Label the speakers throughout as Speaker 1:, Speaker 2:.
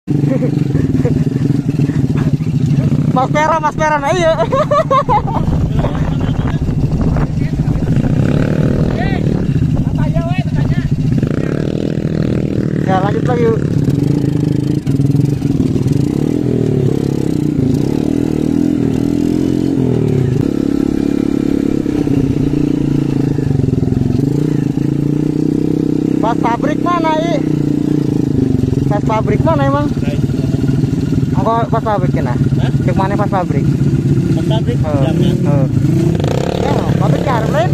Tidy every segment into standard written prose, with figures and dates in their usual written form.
Speaker 1: Mas Peran ayo. Ya lanjut lagi yuk. Pas pabrik mana Pas pabrik mana emang? Enggak pas pabrik kena. Cek mana pas pabrik?
Speaker 2: Pas pabrik jamnya.
Speaker 1: Ya, pabrik harus lain.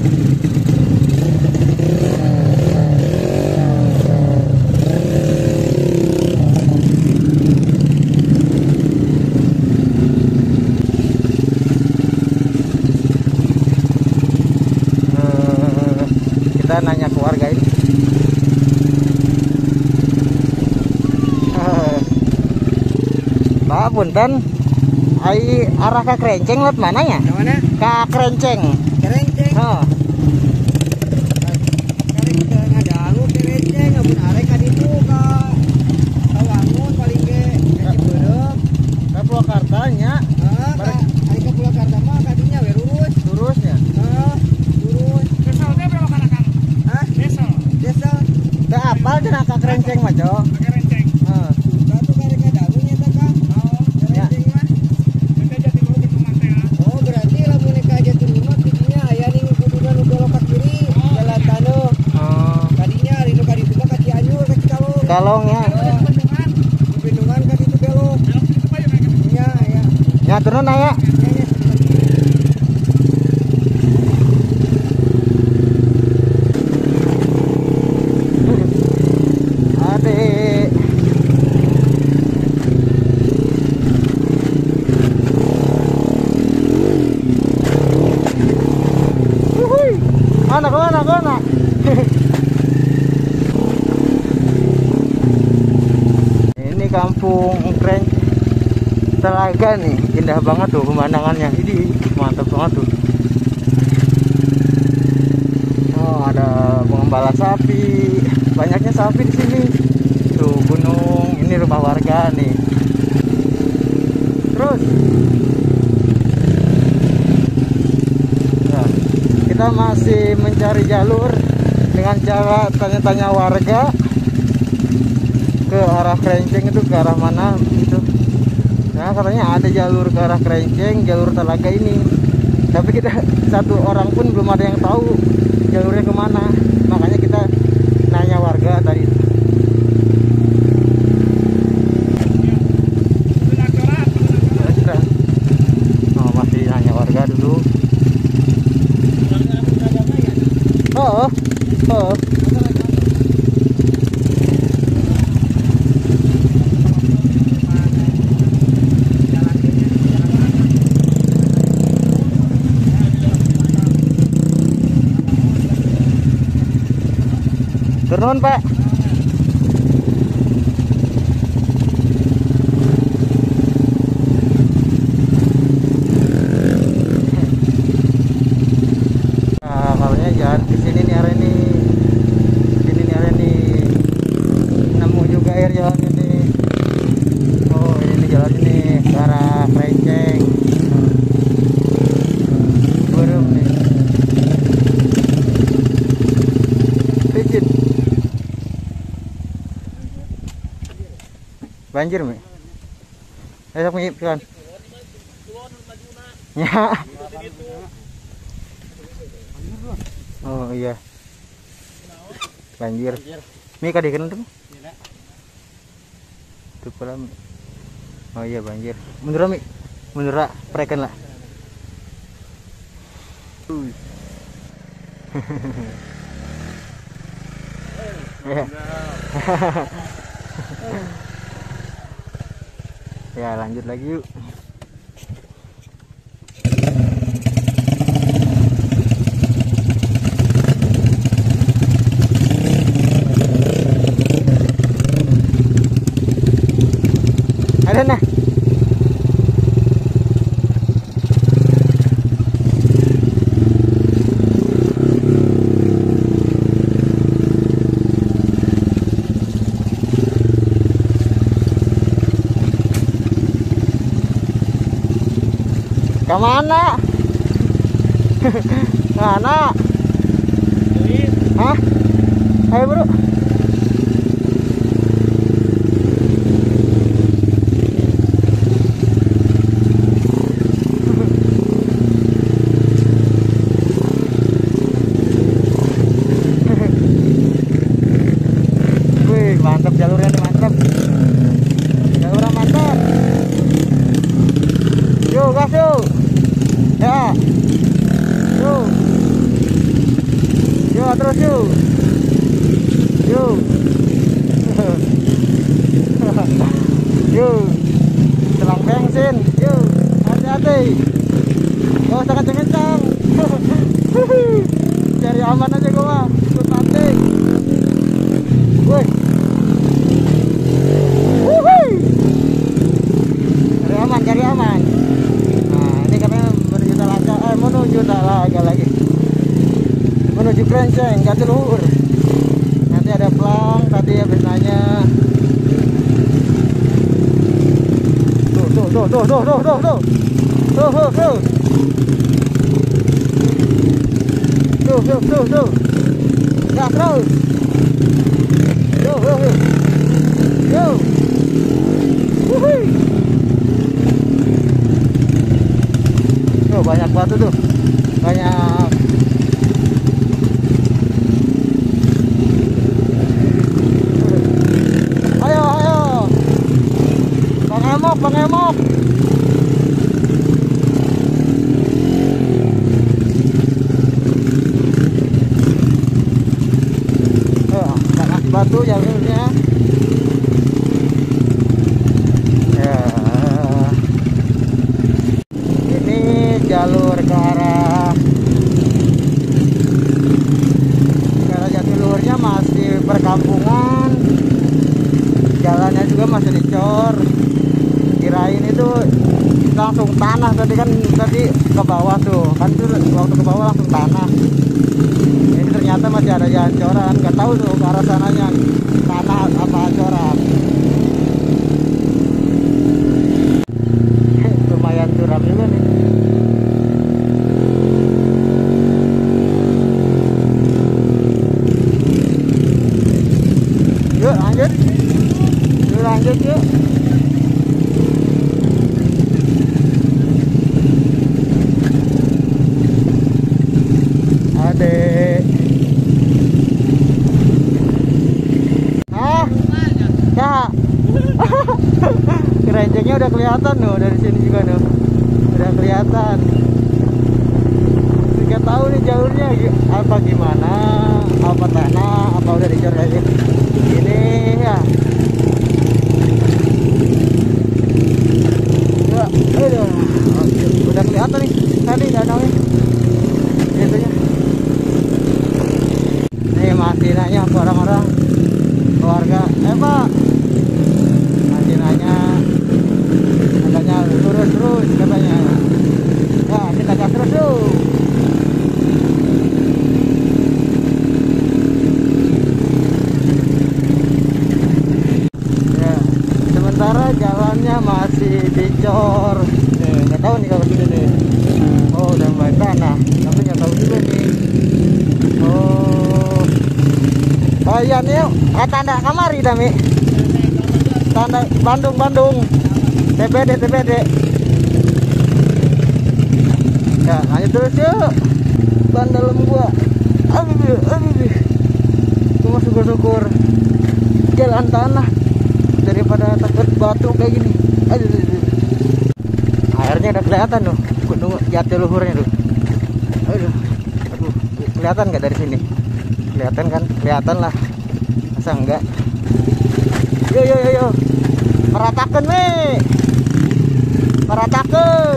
Speaker 1: Kita nanya ke warga ini. Pak punten, arah ke Kerenceng lewat mana ya?
Speaker 2: Yang mana?
Speaker 1: Ke Kerenceng.
Speaker 2: Kerenceng.
Speaker 1: Oh.
Speaker 2: Kerenceng ada anu Kerenceng, abun arek ka ditu ka Tawangun paling ge ka Cibeureup.
Speaker 1: Ke Purwakarta nya.
Speaker 2: Heeh, ari ka Purwakarta mah kadinya we lurus.
Speaker 1: Lurus ya.
Speaker 2: Heeh, lurus.
Speaker 3: Desa teh berapa kana Kang?
Speaker 2: Hah?
Speaker 3: Desa.
Speaker 2: Desa.
Speaker 1: Teu apal cenah ka Kerenceng mah, Cok.
Speaker 3: Kerenceng.
Speaker 1: Heeh.
Speaker 2: Batu karek ada anu nya teh Kang.
Speaker 3: Oh,
Speaker 2: Kerenceng mah.
Speaker 3: kita jadi lu ke Mante ya.
Speaker 2: Oh, berarti lamun ka Jatinunggal kidinya aya ning kuduran nu belok ka kiri, jalan Taneuh.
Speaker 1: Oh.
Speaker 2: Kadinya ari nu ka ditu mah ka Cianjur ka Cikalong.
Speaker 1: Kalong ya.
Speaker 3: Bendungan.
Speaker 2: Di Bendungan ka ditu belok.
Speaker 3: Dalam situ Pak ya Kang.
Speaker 2: Iya, ya.
Speaker 1: Ya turun aya. Adik. Wuhui. Mana? Ini kampung Keren Telaga nih, indah banget tuh pemandangannya. Ini mantap banget tuh. Oh, ada pengembala sapi, banyaknya sapi di sini. Tuh gunung, ini rumah warga nih. Terus, nah, kita masih mencari jalur dengan cara tanya-tanya warga ke arah Kerenceng itu ke arah mana itu. Nah katanya ada jalur ke arah Kerenceng, jalur Telaga ini. Tapi kita satu orang pun belum ada yang tahu jalurnya kemana. Makanya kita nanya warga tadi. Oh masih nanya warga dulu. Oh. Turun Pak. Nah, kalaunya jalan di sini nih area ini. Sini nih area ini. Nemu juga air jalan ini. Oh, ini jalan ini ke arah Kerenceng. Burung nih. Pijit. Banjir mi. Ayo punya kan. Ya. Oh iya. Banjir. Mi kadikeun tuh. Tuh pula. Oh iya banjir. Mundur mi. Mundur prekan lah. Ya lanjut lagi yuk. Ada nah. Kemana? Mana? Hah? Ayo bro. Wih, mantap jalurnya nih, mantap. Jalurnya mantap. Yuk, gas yuk. Ya. Yuk. Yuk, terus yuk. Yuk. Yuk. Selang bensin. Yuk. Hati-hati. Gak usah kenceng-kenceng. Cari aman aja gua mah. Ikut nanti. Woi. Wuhui. Cari aman, cari aman. Nah, ini karena menuju Talaga, menuju Talaga lagi. Menuju Krenceng, Jatiluhur. Nanti ada pelang, tadi habis nanya. Tuh. Tuh. Ya, terus. Yo. Wuhui. Tuh, banyak batu tuh. Banyak. Ayo. Bang Emok. Banyak batu jalurnya. Ya. Ini jalur ke arah Jatiluhurnya masih perkampungan. Jalannya juga masih dicor. Kirain itu langsung tanah tadi ke bawah tuh. Kan tuh waktu ke bawah langsung tanah. Ini ternyata masih ada jalan coran. Nggak tahu tuh ke arah sananya tanah apa coran. Lumayan curam juga nih. Yuk lanjut yuk. Adek. Ya. Kerencengnya udah kelihatan loh dari sini juga loh. Udah kelihatan. Nggak tahu nih jalurnya apa gimana, apa tanah, apa udah dicor aja. Ini ya. Udah kelihatan nih tadi danaunya. Itunya. Nih masih nanya ke orang-orang keluarga, Pak. Masih nanya, katanya terus katanya. Ya kita gas terus yuk. Ya, sementara jalannya masih dicor. Nggak tahu nih kalau gini nih. Oh udah mulai tanah, tapi nggak tahu juga nih. Oh iya nih, tanda kamari dami. Tanda Bandung. TBD. Ya, lanjut terus yuk. Ban dalam gua. Aduh. Cuma syukur jalan tanah daripada takut batu kayak gini. Aduh. Airnya udah kelihatan loh. Gunung Jatiluhurnya tuh. Aduh. Kelihatan nggak dari sini? Kelihatan kan? Kelihatan lah. Masa enggak? Yo. Meratakan nih. Meratakan.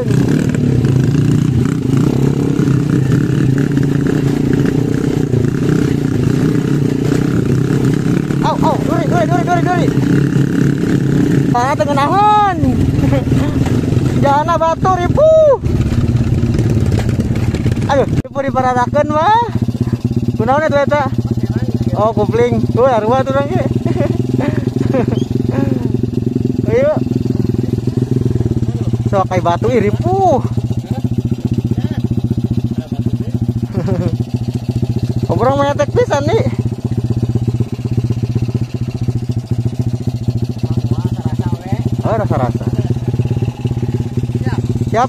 Speaker 1: Duri. Tanah tengah nahon. Jana batu ribu. Aduh, ribu diparatakan mah. Kunaon eta eta? Oh, kopling. Tuh, arwah tuh orang ge. Ayo. So kayak batu ribu. Ngobrol metek pisan nih.
Speaker 2: Rasa we.
Speaker 1: Oh, rasa-rasa.
Speaker 2: Siap.
Speaker 1: Siap.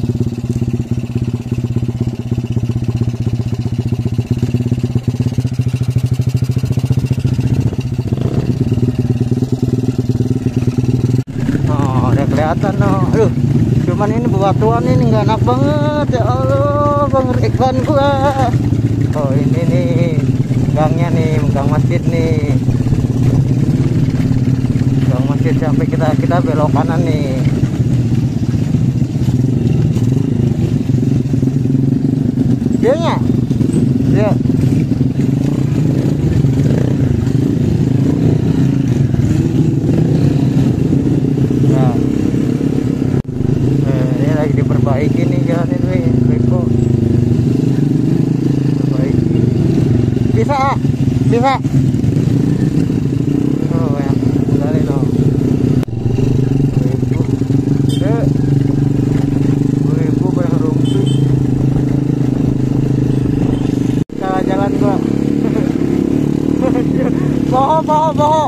Speaker 1: Oh, udah kelihatan no. Aduh, cuman ini bebatuan ini nggak enak banget ya Allah, mengerikan gua. Oh ini nih gangnya nih, gang masjid nih. Gang masjid sampai kita belok kanan nih. Dia nya, dia. Nah, ini lagi diperbaiki nih jalan ini, Beko. Perbaiki. Bisa, ah? Bisa. Oh ya, udah no. Ibu bareng rumput. Salah jalan gua. Bohong.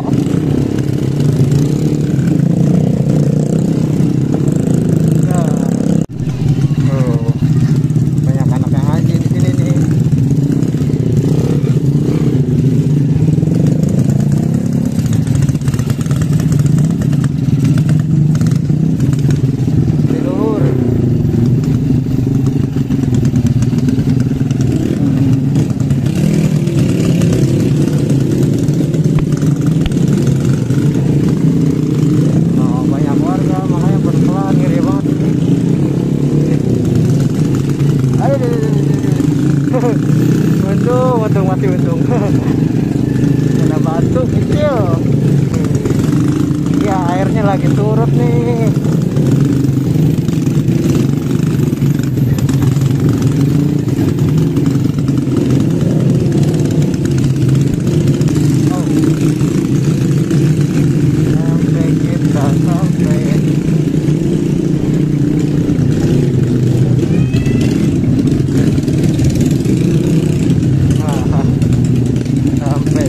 Speaker 1: Banyak anak yang ngaji di sini nih. Tidur. Oh, banyak warga makanya pelan-pelan ngeri banget ini. Ayo, untung mati untung. Kena batu kecil. Ya airnya lagi turut nih. Oh. Sampai kita sampai. Sampai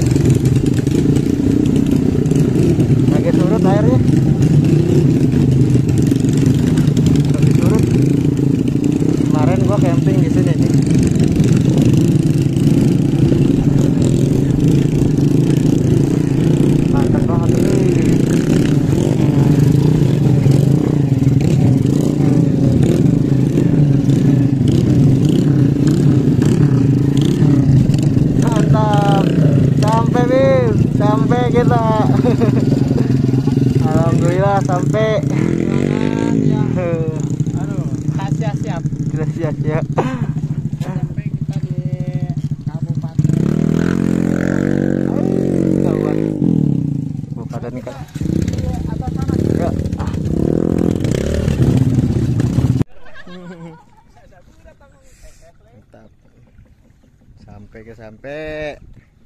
Speaker 1: lagi surut airnya, lagi surut. Kemarin gua camping di sini nih. Mantap banget nih. Mantap, sampai kita. Alhamdulillah sampai.
Speaker 2: Aduh, siap.
Speaker 1: Kita siap.
Speaker 2: Sampai kita di Kabupaten.
Speaker 1: Bukan kan?
Speaker 2: Atas sana.
Speaker 1: Ya. Mantap. Sampai.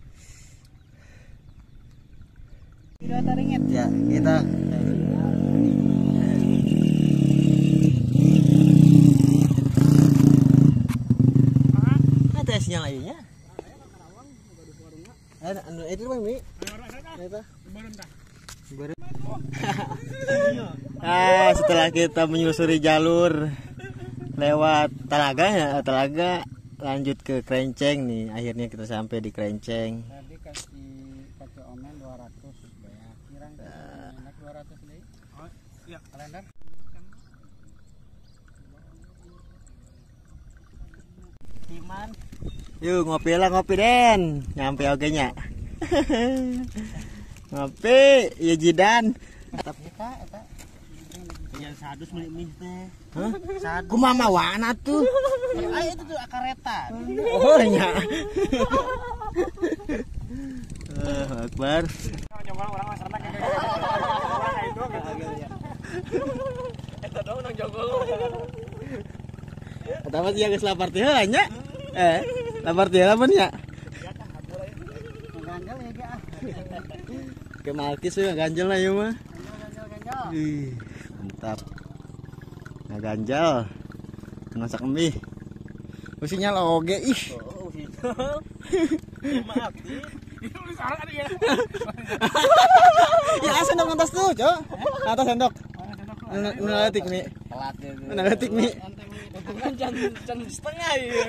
Speaker 2: Tidak teringit.
Speaker 1: Ya, kita ada sinyal airnya. Itu mah Mi. Eta. Setelah kita menyusuri jalur lewat Telaga lanjut ke Krenceng nih. Akhirnya kita sampai di Krenceng.
Speaker 2: Tadi kasih omen 200 bayar. Kirang enak 200 deh. Oh, iya. Kalender. Iman.
Speaker 1: Yuk ngopi Den. Nyampe oge nya. Ngopi, ya Jidan.
Speaker 2: Eta. Yang sadus meuli mie teh.
Speaker 1: Hah? Kumaha wana tuh?
Speaker 2: Ayo itu tuh akareta.
Speaker 1: Oh nya. Akbar.
Speaker 3: Orang masyarakat kayak itu eta dong nang jogol.
Speaker 1: Eta mah sia geus lapar teh heula nya. Lapar teh lamun nya.
Speaker 2: Ganjel ya ge ah.
Speaker 1: Ke Malkis we ganjel na ieu mah.
Speaker 2: Ganjel.
Speaker 1: Ih, mantap. Ngaganjal. Masak mie. Sinyal oge ih.
Speaker 2: Oh, sinyal.
Speaker 3: Maaf nih. Itu salah kan ya.
Speaker 1: Ya sendok atas tuh, Cok. Atas sendok. Naletik nih.
Speaker 2: Telat itu.
Speaker 1: Naletik nih.
Speaker 2: Untungan jam setengah ya.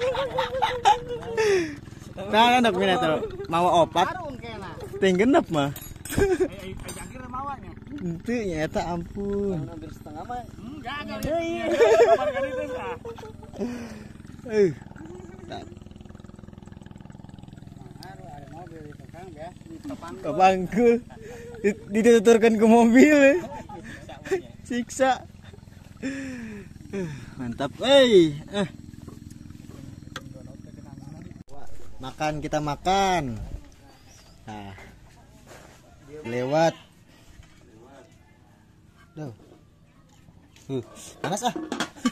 Speaker 1: Nah, sendok mina tuh. Mawa opat.
Speaker 2: Karun kena.
Speaker 1: Ting genep mah.
Speaker 3: Ai jangkir mawanya.
Speaker 1: Henteu nyata ampun.
Speaker 2: Hampir setengah mah.
Speaker 3: Enggak kali. Kapan kali itu sah.
Speaker 2: Ada mobil itu Kang ya. Di depan.
Speaker 1: Kebangkul. Dituturkan ke mobil. Siksa. Mantap. Makan, kita makan. Nah. Lewat. Duh. Panas ah.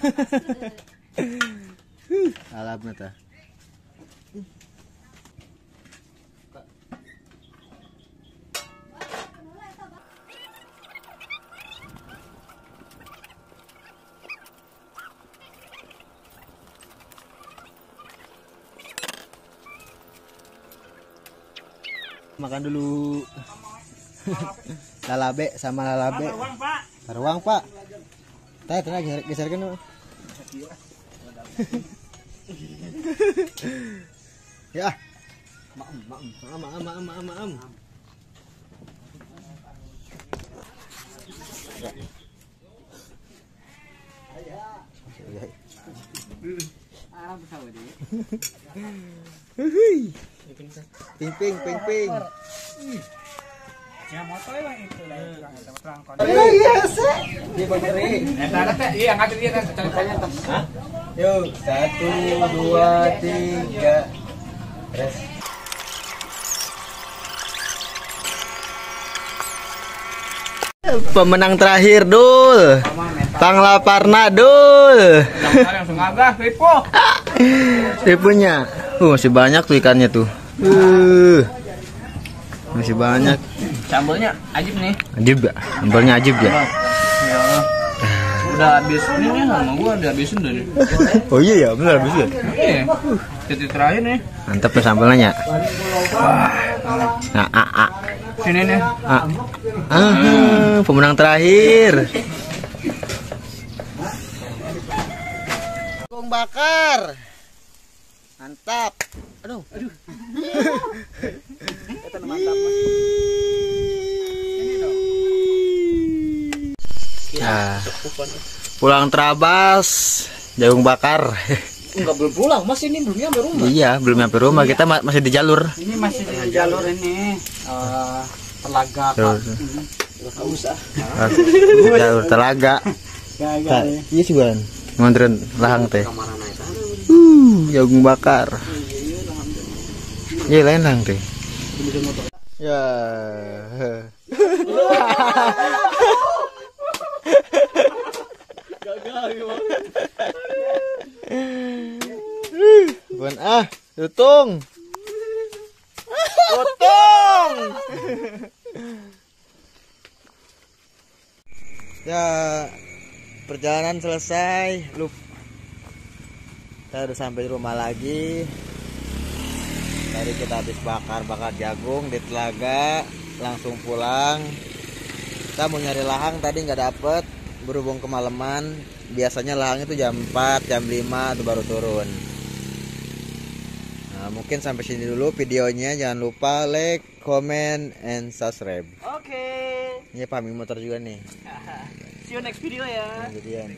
Speaker 1: Alapna tah. Makan dulu. Lalabe sama lalabe.
Speaker 3: Uang, Pak.
Speaker 1: Taruang, Pak. Tanya geserkan dulu. Ya. Maam.
Speaker 2: Arah pesawat dia.
Speaker 1: Ping.
Speaker 3: Ya motor lah itu lah terang kon.
Speaker 1: Yes. Di beri.
Speaker 3: Ada teh, iya angkat dia teh ceritanya teh. Hah?
Speaker 1: Yuk, 1, 2, 3. Res. Pemenang terakhir, Dul. Panglaparna, Dul.
Speaker 3: Langsung ngagah ripo.
Speaker 1: Ripunya. Masih banyak tuh ikannya tuh. Masih banyak.
Speaker 2: Sambelnya ajib nih.
Speaker 1: Ajib ya? Sambalnya ajib ya?
Speaker 2: Ya Allah. Udah habis ini nih sama gua udah habisin udah nih.
Speaker 1: Oh iya ya, benar habis ya?
Speaker 2: Iya. Titik terakhir nih.
Speaker 1: Mantap ya sambalnya. Nah,
Speaker 2: Sini nih.
Speaker 1: Pemenang terakhir. Jagung bakar. Mantap. Aduh.
Speaker 2: Kita mantap Mas.
Speaker 1: Nah, pulang Trabas, jagung bakar.
Speaker 2: Enggak belum pulang, Mas ini belum nyampe rumah.
Speaker 1: Iya, belum nyampe rumah. Kita masih di jalur.
Speaker 2: Ini masih di jalur ini Telaga Pak. Enggak usah.
Speaker 1: Jalur Telaga.
Speaker 2: Gagal.
Speaker 1: Iya sih, Bang. Ngontren lahang teh. Jagung bakar. Iya, lain lahang teh. Ya. Bukan tutung. Ya, perjalanan selesai. Kita udah sampai di rumah lagi. Tadi kita habis bakar jagung di Telaga, langsung pulang. Kita mau nyari lahang tadi nggak dapet, berhubung kemalaman. Biasanya lahang itu jam 4, jam 5 itu baru turun. Nah, mungkin sampai sini dulu videonya. Jangan lupa like, comment, and subscribe.
Speaker 2: Oke.
Speaker 1: Ini paming motor juga nih.
Speaker 2: See you next video ya.
Speaker 1: Kemudian.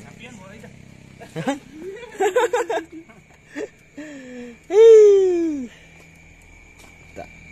Speaker 1: Tak.